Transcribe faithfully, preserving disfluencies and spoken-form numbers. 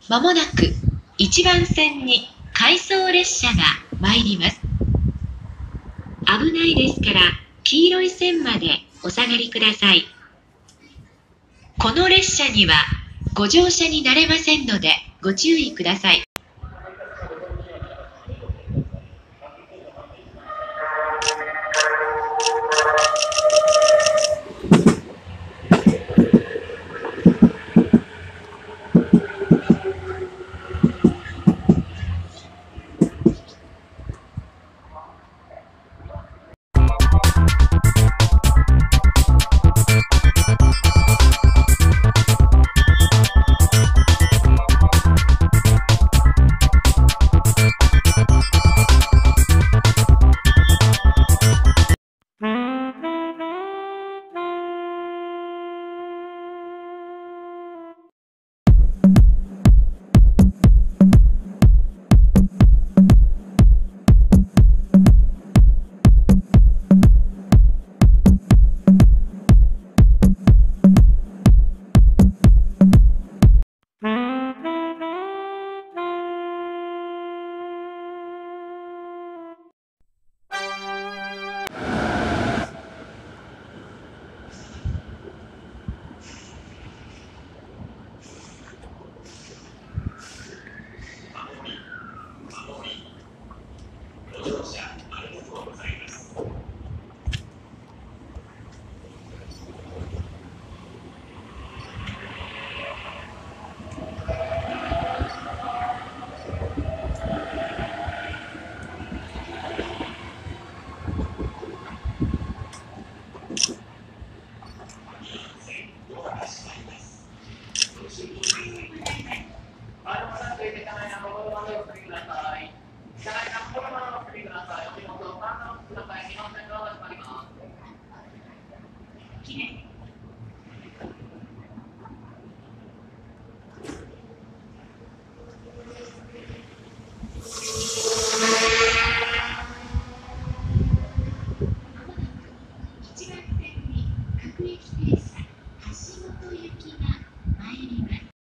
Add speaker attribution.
Speaker 1: まもなくいちばん線に回送列車が参ります。危ないですから黄色い線までお下がりください。この列車にはご乗車になれませんのでご注意ください。